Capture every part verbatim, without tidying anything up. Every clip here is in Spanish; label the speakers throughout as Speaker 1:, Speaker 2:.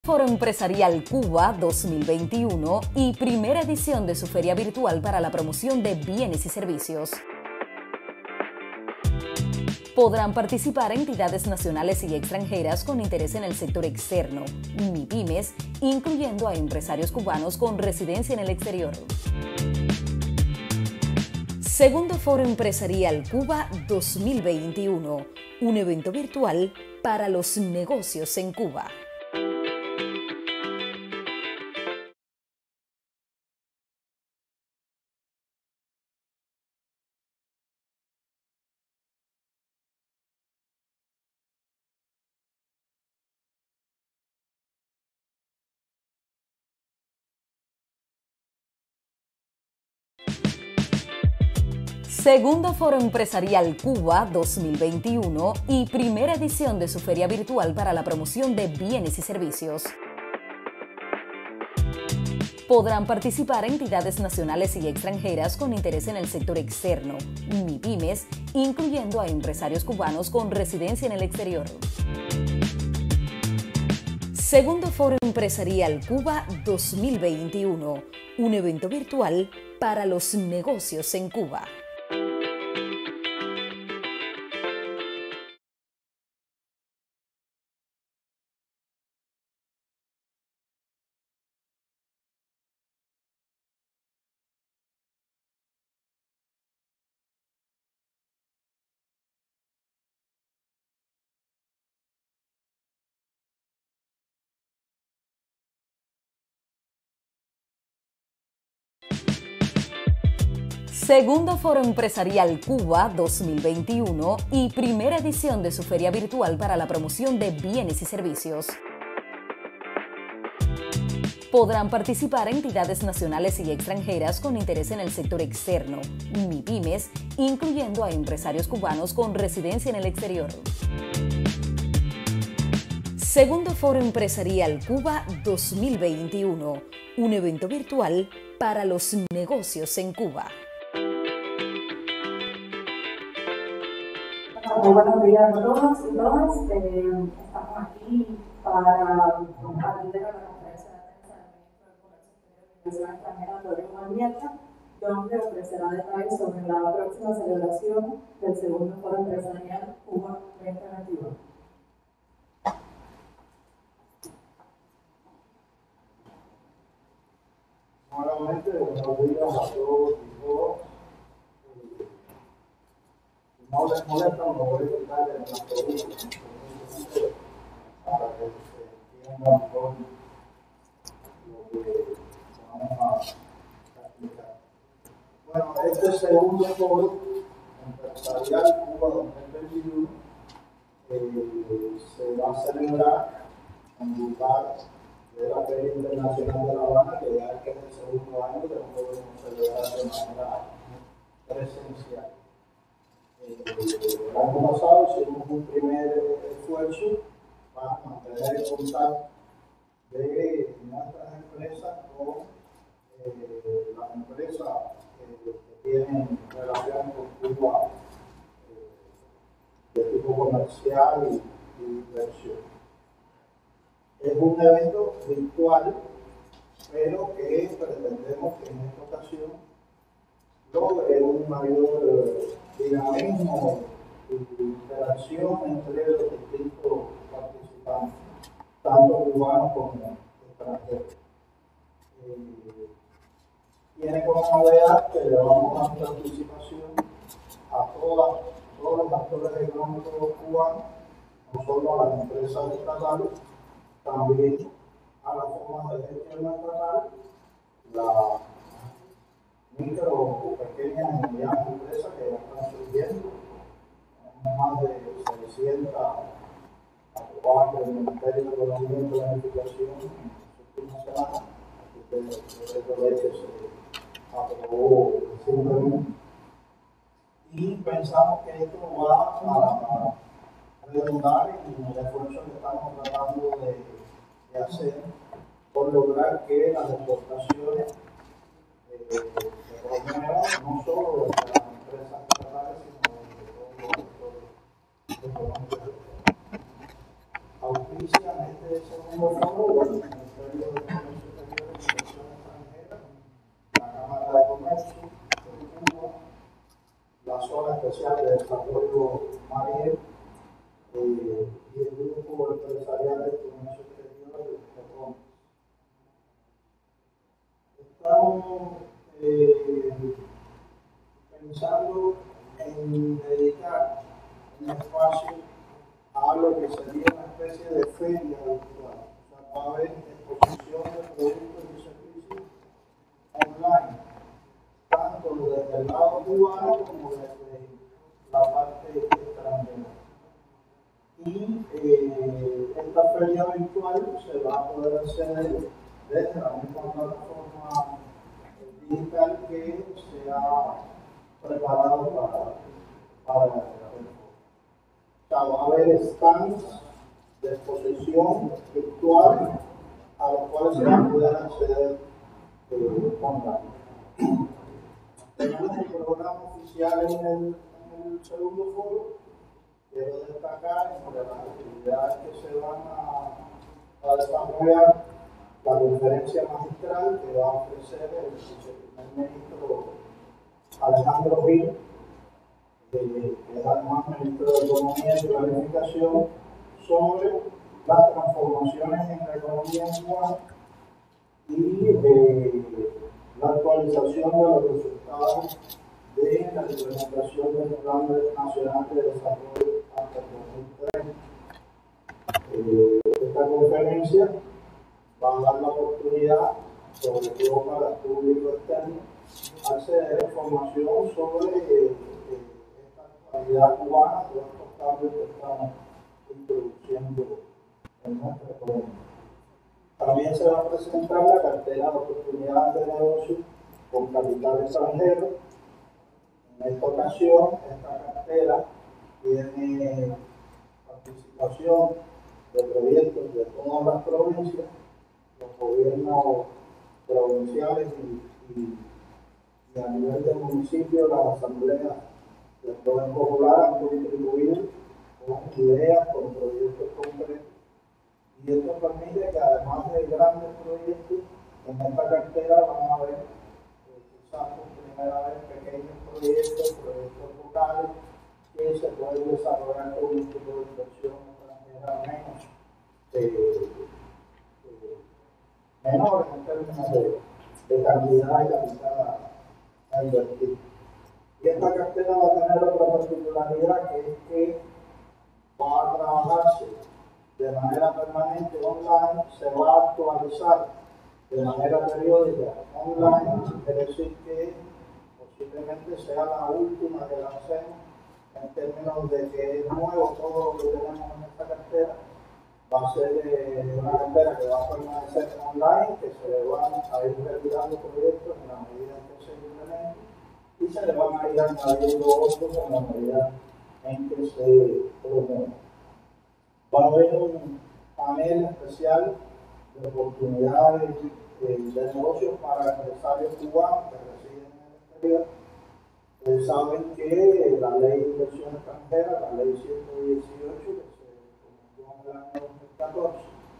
Speaker 1: Foro Empresarial Cuba dos mil veintiuno y primera edición de su feria virtual para la promoción de bienes y servicios. Podrán participar entidades nacionales y extranjeras con interés en el sector externo, MIPYMES, incluyendo a empresarios cubanos con residencia en el exterior. Segundo Foro Empresarial Cuba dos mil veintiuno, un evento virtual para los negocios en Cuba. Segundo Foro Empresarial Cuba dos mil veintiuno y primera edición de su feria virtual para la promoción de bienes y servicios. Podrán participar entidades nacionales y extranjeras con interés en el sector externo, MIPYMES, incluyendo a empresarios cubanos con residencia en el exterior. Segundo Foro Empresarial Cuba dos mil veintiuno, un evento virtual para los negocios en Cuba. Segundo Foro Empresarial Cuba dos mil veintiuno y primera edición de su feria virtual para la promoción de bienes y servicios. Podrán participar entidades nacionales y extranjeras con interés en el sector externo, MIPYMES, incluyendo a empresarios cubanos con residencia en el exterior. Segundo Foro Empresarial Cuba dos mil veintiuno, un evento virtual para los negocios en Cuba.
Speaker 2: Muy buenos días a todos y todas. Eh, estamos aquí para atender a la conferencia de prensa del ministro de Comercio Exterior y Inversión Extranjera, donde ofrecerá detalles sobre la próxima celebración del segundo Foro Empresarial Cuba dos mil veintiuno.
Speaker 3: Nuevamente, buenos días a todos y todas. No les molesta, no voy a explicar en las preguntas para que se entienda mejor lo que vamos a explicar. Bueno, este segundo foro empresarial Cuba dos mil veintiuno eh, se va a celebrar en lugar de la Feria Internacional de La Habana, que ya es que es el segundo año que no podemos celebrar de manera presencial. El año pasado hicimos un primer esfuerzo para mantener el contacto de nuestras empresas con eh, las empresas eh, que tienen relación con Cuba eh, de tipo comercial y, y inversión. Es un evento virtual, pero que pretendemos que en esta ocasión logre un mayor dinamismo y interacción entre los distintos participantes, tanto cubanos como extranjeros. Eh, tiene como novedad que le vamos a dar participación a todas, todos los actores económicos cubanos, no solo a las empresas estatales, también a las formas de gestión estatal, la micro o pequeñas y medianas empresas que ya están surgiendo, más de seiscientas aprobadas por el Ministerio de Economía y Planificación en las últimas semanas, que el proyecto de ley que se aprobó recientemente. Y pensamos que esto va a redundar en el esfuerzo que estamos tratando de, de hacer por lograr que las exportaciones eh, se promuevan no solo de las empresas estatales, sino de todos los sectores económicos. auspician este segundo foro, el Ministerio de Comercio Exterior e Inversión Extranjera, la Cámara de Comercio de Cuba, la Zona Especial de Desarrollo Mariel eh, y el Grupo Empresarial de Comercio Exterior de Prensa. Estamos eh, pensando en dedicar un espacio a lo que sería una especie de feria virtual. O sea, va a haber exposición de productos y servicios online, tanto desde el lado cubano como desde la parte extranjera. Y eh, esta feria virtual se va a poder acceder desde la misma plataforma digital que se ha preparado para, para el foro. O sea, va a haber stands de exposición virtual a los cuales se va a poder acceder eh, online. Tenemos un programa oficial en el, en el segundo foro. Quiero destacar entre las actividades que se van a, a desarrollar la conferencia magistral que va a ofrecer el viceprimer ministro Alejandro Gil, que es además ministro de Economía y Planificación, sobre las transformaciones en la economía cubana y eh, la actualización de los resultados de la implementación del Plan Nacional de Desarrollo hasta el dos mil treinta. Eh, esta conferencia va a dar la oportunidad, sobre todo para el público externo, a acceder a información sobre eh, eh, esta actualidad cubana, todos estos cambios que estamos introduciendo en nuestra economía. También se va a presentar la cartera de oportunidades de negocio con capital extranjero. En esta ocasión, esta cartera tiene participación de proyectos de todas las provincias, los gobiernos provinciales y, y, y a nivel de municipio, las asambleas del poder popular han contribuido con ideas, con proyectos concretos. Y esto permite que además de grandes proyectos, en esta cartera van a ver eh, quizás por primera vez pequeños proyectos, proyectos locales que se pueden desarrollar con un tipo de inversión extranjera menos, eh, eh, menores en términos de, de cantidad de capital a, a invertir. Y esta cartera va a tener otra particularidad, que es que va a trabajarse de manera permanente online, se va a actualizar de manera periódica online, es decir que posiblemente sea la última que lancemos en términos de que es nuevo todo lo que tenemos en esta cartera. Va a ser eh, una cartera que va a permanecer online, que se le van a ir retirando proyectos en la medida en que se implementen y se le van a ir añadiendo otros en la medida en que se promuevan. Va a haber un panel especial de oportunidades eh, de negocios para empresarios cubanos que residen en el exterior. Ustedes saben que la ley de inversión extranjera, la ley ciento dieciocho, que se promulgó en el año dos mil catorce,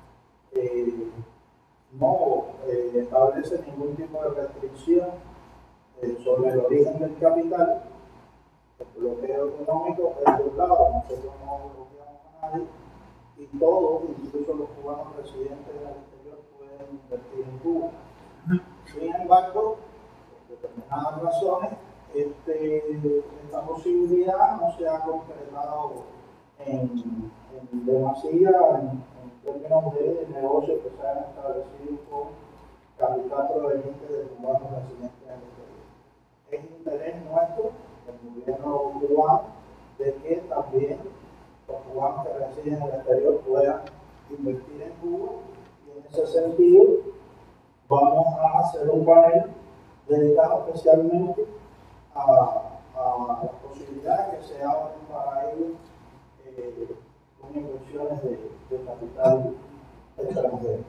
Speaker 3: eh, no eh, establece ningún tipo de restricción eh, sobre el origen del capital. El bloqueo económico es de un lado, nosotros no bloqueamos a nadie. Y todos, incluso los cubanos residentes en el exterior, pueden invertir en Cuba. Sin embargo, por determinadas razones, este, esta posibilidad no se ha concretado en, en demasía en, en términos de negocios que se han establecido con capital proveniente de cubanos residentes en el exterior. Es interés nuestro, el gobierno cubano, de que también los cubanos que residen en el exterior puedan invertir en Cuba, y en ese sentido vamos a hacer un panel dedicado especialmente a, a las posibilidades que se abren para ellos eh, con inversiones de, de capital extranjero.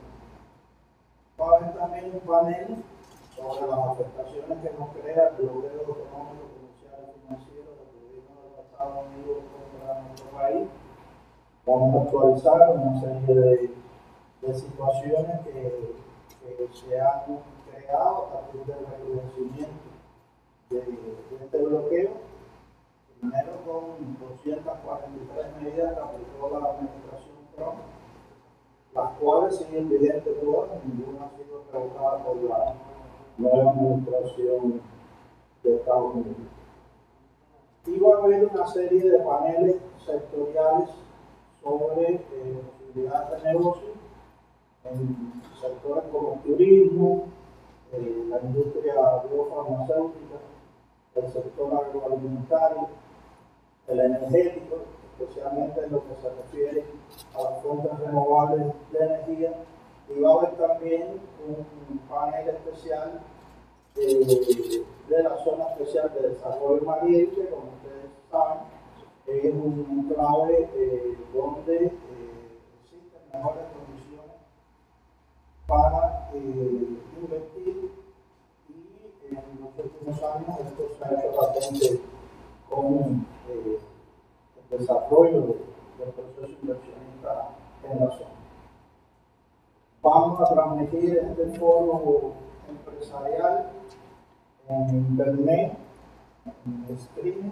Speaker 3: Va a haber también un panel sobre las afectaciones que nos crea el bloqueo económico, comercial y financiero del gobierno de los Estados Unidos contra nuestro país, Vamos a actualizar una serie de, de situaciones que, que se han creado a partir del recrudecimiento de, de este bloqueo. Primero con doscientas cuarenta y tres medidas que aplicó la administración Trump, las cuales siguen vigentes todas, ninguna ha sido revocada por la nueva administración de Estados Unidos. Y va a haber una serie de paneles sectoriales sobre eh, posibilidades de negocio en sectores como el turismo, eh, la industria biofarmacéutica, el sector agroalimentario, el energético, especialmente en lo que se refiere a las fuentes renovables de energía, y va a haber también un panel especial eh, de la zona especial de desarrollo marino, que como ustedes saben es un enclave eh, donde eh, existen mejores condiciones para eh, invertir, y en los últimos años esto se ha hecho patente con eh, el desarrollo del proceso inversionista en la zona. Vamos a transmitir este foro empresarial en internet, en streaming,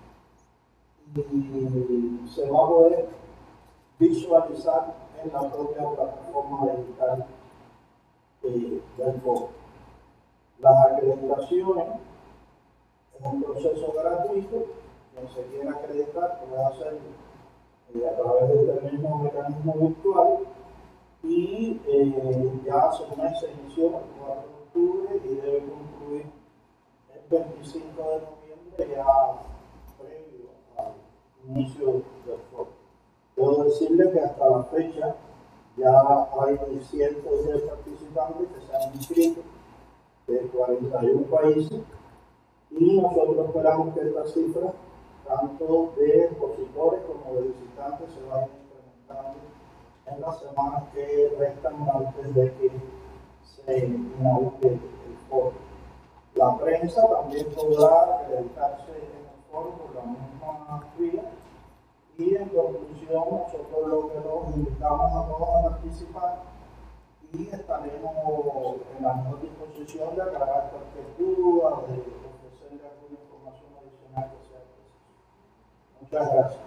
Speaker 3: y se va a poder visualizar en la propia plataforma digital eh, del foro. Las acreditaciones es un proceso gratuito. Quien se quiera acreditar puede hacerlo eh, a través de este mismo mecanismo virtual, y eh, ya hace un mes se inició el cuatro de octubre y debe concluir el veinticinco de noviembre, ya previo al inicio del foro. Puedo decirle que hasta la fecha ya hay cientos de participantes que se han inscrito de cuarenta y un países, y nosotros esperamos que esta cifra, tanto de expositores como de visitantes, se vayan incrementando en las semanas que restan antes de que se inaugure el foro. La prensa también podrá acreditarse en el foro por la misma vía, y en conclusión nosotros lo que los invitamos a todos a participar, y estaremos en la mejor disposición de aclarar cualquier duda, de ofrecerle alguna información adicional que sea precisa. Muchas gracias.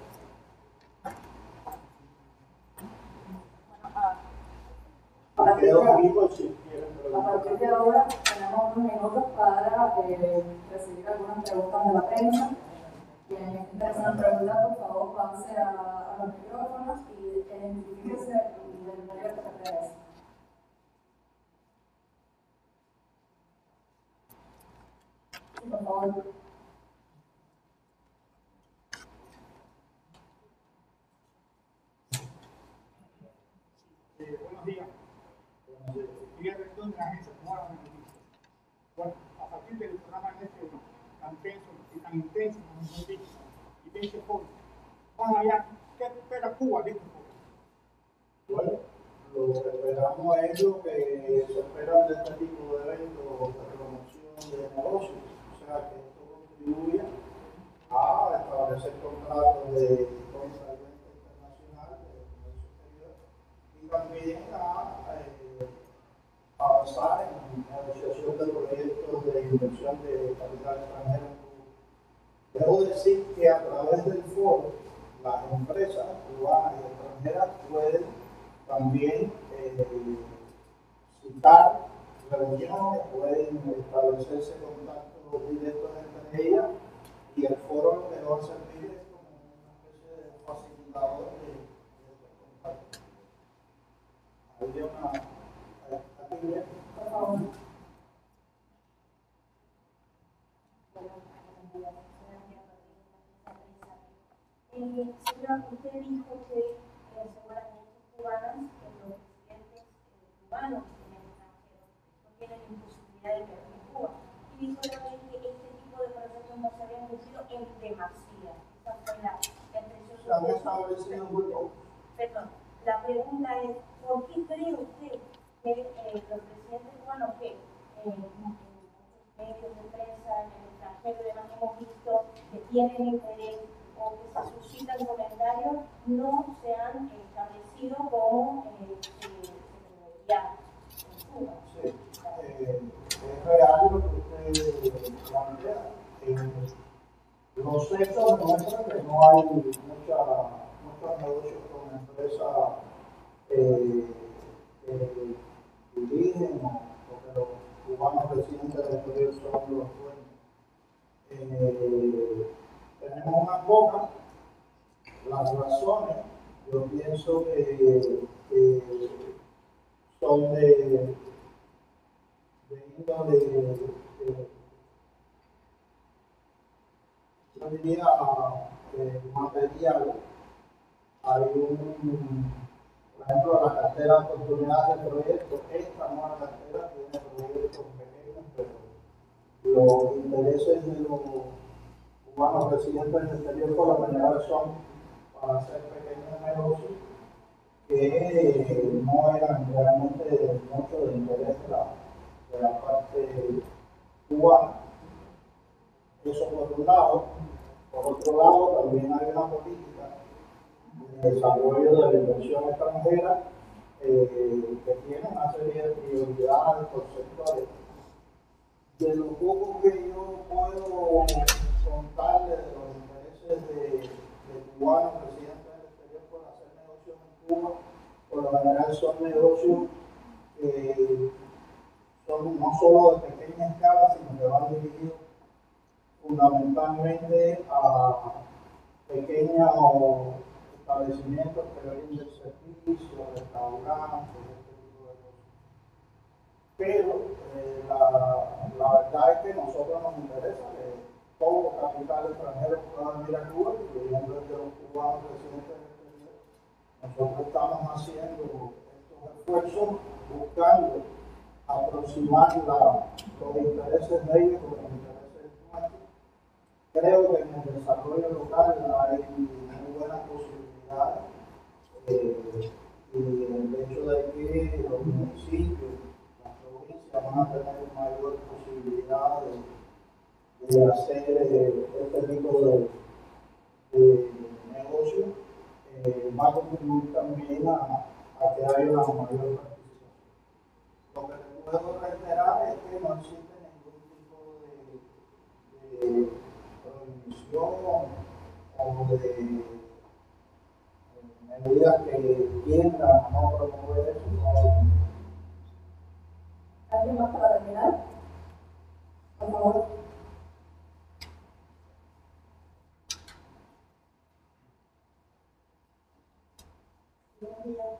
Speaker 2: A partir,
Speaker 3: Quedo aquí
Speaker 2: de,
Speaker 3: por si quieren
Speaker 2: a
Speaker 3: preguntar.
Speaker 2: partir de ahora tenemos unos minutos para eh, recibir algunas preguntas de la prensa. Quienes estén interesados en preguntar, por favor, pase a, a los micrófonos y identifíquese del medio que pertenece. Sí, por favor.
Speaker 4: Eh, buenos días. Soy el rector de la agencia Tomar las Noticias. Bueno, a partir del programa este tan tenso y tan intenso, como hemos dicho, y de ese foro, vamos allá, ¿qué espera Cuba de este foro?
Speaker 3: Bueno, lo que esperamos es lo que se espera de este tipo de eventos de promoción de negocios, o sea, que esto contribuya a establecer contratos de conferencia internacional de comercio exterior, y también a eh, avanzar en la negociación de proyectos de inversión de capital extranjero en Cuba. Debo decir que a través del foro, las empresas cubanas y extranjeras pueden también eh, citar reuniones, pueden establecerse contactos directos entre ellas, y el foro lo que va a servir es como una especie de facilitador de, de estos contactos. Había una... Aquí bien.
Speaker 2: Por favor.
Speaker 5: Eh, señora, usted dijo que eh, según las leyes cubanas, eh, los residentes eh, cubanos en el extranjero no tienen imposibilidad de quedarse en Cuba. Y dijo también que este tipo de procesos no se habían cumplido en demasía. Esa fue la expresión que
Speaker 3: También
Speaker 5: usó.
Speaker 3: establecido muy poco.
Speaker 5: Perdón, la pregunta es, ¿por qué cree usted que eh, los residentes cubanos que eh, en muchos medios de prensa en el extranjero y demás hemos visto que tienen interés o que se suscitan comentarios no se han establecido como eh, se debería en Cuba.
Speaker 3: Sí, eh, es real lo que usted plantea. Eh, los hechos demuestran que no hay mucha, muchos negocios con empresas eh, que dirigen o, o que los cubanos residentes del exterior son los dueños. Eh, tenemos unas pocas. Las razones, yo pienso que, que son de, de índole, de, yo diría, eh, material. Hay un, por ejemplo, la cartera de oportunidades de proyectos. Esta nueva cartera tiene proyectos pequeños, pero los intereses de los cubanos residentes del exterior por lo general son para hacer pequeños negocios que no eran realmente mucho de interés de la, de la parte cubana. Eso por un lado. Por otro lado, también hay una política de desarrollo de la inversión extranjera eh, que tiene una serie de prioridades conceptuales. De lo poco que yo puedo contarle de los intereses de, de cubanos residentes del exterior por hacer negocios en Cuba, por lo general son negocios que son no solo de pequeña escala, sino que van dirigidos fundamentalmente a pequeños establecimientos que brinden servicios, restaurantes, este tipo de cosas. Pero eh, la, la verdad es que a nosotros nos interesa que todo capital extranjero pueda venir a Cuba, incluyendo el de los cubanos residentes del exterior. Nosotros estamos haciendo estos esfuerzos buscando aproximar la, los intereses de ellos con los intereses nuestros. Creo que en el desarrollo local hay muy buenas posibilidades eh, y el hecho de que los municipios, las provincias van a tener mayor posibilidad de, de hacer eh, este tipo de, de negocio, eh, va a contribuir también a, a que haya una mayor participación. Lo que puedo reiterar es que no existe ningún tipo de, de prohibición o de, de medidas que tiendan a no promover eso.
Speaker 2: ¿Alguien más para terminar? Por favor.
Speaker 6: Buenos días.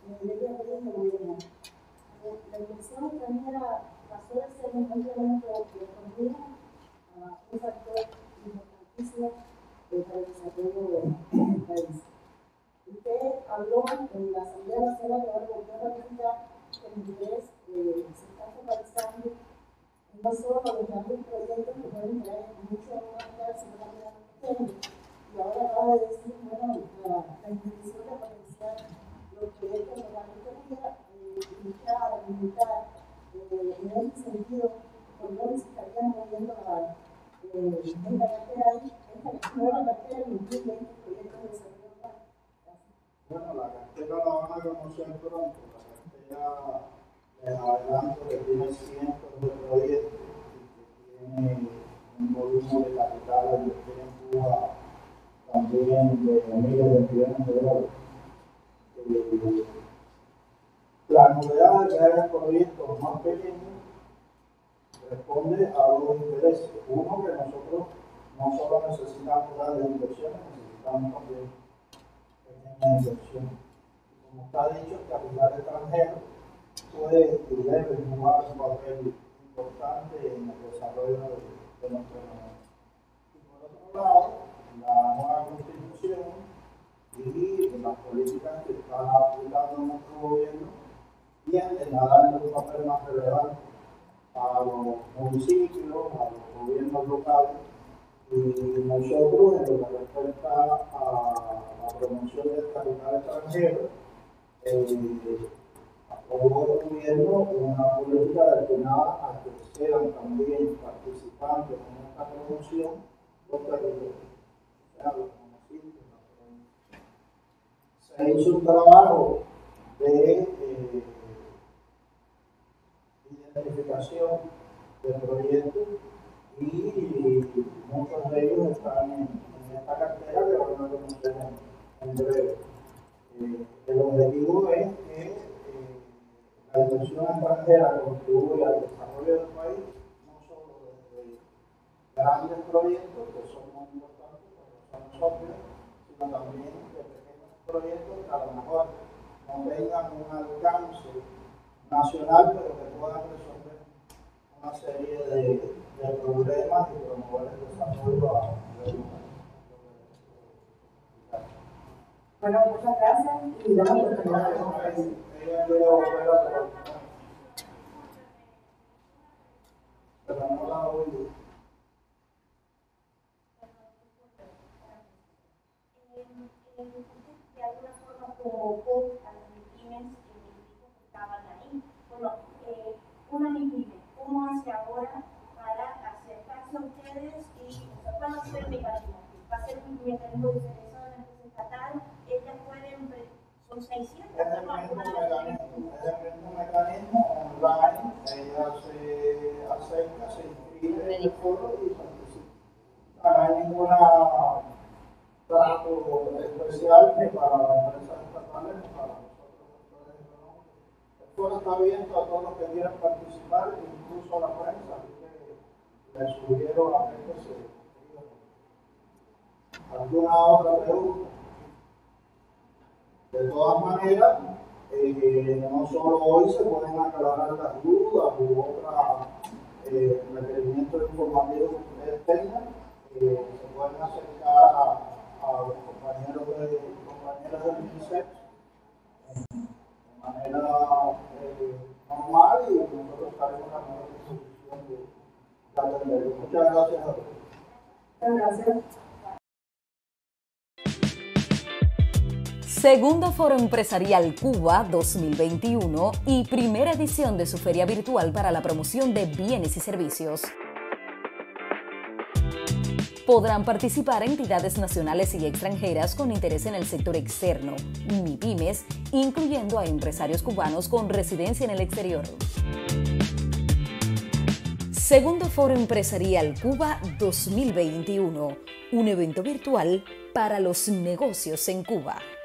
Speaker 6: La inversión extranjera pasó de ser un complemento de economía a un factor importantísimo para el desarrollo del país. Usted habló en la Asamblea Nacional que ahora volvió a ratificar que el interés eh, se está focalizando no solo en los grandes proyectos que pueden traer mucho a una ciudad, sino también a los pequeños. Y ahora acaba de decir, bueno, la, la intención de potenciar los proyectos de la economía, luchar, alimentar, eh, en ese sentido, por dónde se estarían moviendo la, eh, esta cartera ahí, esta nueva cartera de dos mil veinte proyectos de desarrollo local.
Speaker 3: Bueno, la cartera la van a conocer pronto. La cartera, les adelanto que tiene cientos de proyectos y que tiene un volumen de capital de inversión en Cuba también de miles de millones de dólares. Eh, la novedad de que haya proyectos más pequeños responde a dos intereses. Uno, que nosotros no solo necesitamos grandes inversiones, necesitamos también pequeñas inversiones. Como está dicho, el capital extranjero puede y debe jugar un papel importante en el desarrollo de, de nuestro negocio. Y por otro lado, la nueva constitución y las políticas que está aplicando nuestro gobierno tienden a darle un papel más relevante a los municipios, a los gobiernos locales, y nosotros, en lo que respecta a la promoción del capital extranjero, eh, aprobó el gobierno una política destinada a que sean también participantes en esta promoción los territorios, o sea, los municipios, las provincias. Se hizo un trabajo de eh, identificación de proyectos y muchos de ellos están en, en esta cartera que van a conocer en, en breve. Eh, el objetivo es que eh, la inversión extranjera contribuya al desarrollo del país, no solo desde grandes proyectos que son muy importantes, como son socios, sino también de pequeños proyectos que a lo mejor no tengan un alcance nacional, pero que puedan resolver una serie de, de problemas y promover el desarrollo a nivel local.
Speaker 2: Bueno, muchas gracias y damos la oportunidad de conferencia.
Speaker 3: Ella quiere volver a trabajar, pero no la oigo.
Speaker 5: De alguna forma convocó a las MIPYMES que estaban ahí. Bueno, eh, una MIPYME, ¿cómo hace ahora para acercarse a ustedes y cuál va a ser el mecanismo? ¿Va a ser un mecanismo de selección en la empresa estatal? Ellas pueden, son seiscientas.
Speaker 3: Es el mismo mecanismo, es el mismo mecanismo online. Ella se acerca, se inscribe en el foro y participa. No hay ninguna trato especial ni para las empresas estatales ni para nosotros sectores económicos. El foro está abierto a todos los que quieran participar, incluso a la prensa, así que les sugiero a que se inscriban. ¿Alguna otra pregunta? De todas maneras, eh, no solo hoy se pueden aclarar las dudas u otros eh, requerimientos informativos que ustedes tengan, eh, se pueden acercar a, a los compañeros de compañeras del MINISEP de manera eh, normal y nosotros estaremos en la mejor disposición de, de atenderlos. Muchas gracias a todos.
Speaker 2: Muchas gracias.
Speaker 1: Segundo Foro Empresarial Cuba dos mil veintiuno y primera edición de su feria virtual para la promoción de bienes y servicios. Podrán participar entidades nacionales y extranjeras con interés en el sector externo, MIPYMES, incluyendo a empresarios cubanos con residencia en el exterior. Segundo Foro Empresarial Cuba dos mil veintiuno, un evento virtual para los negocios en Cuba.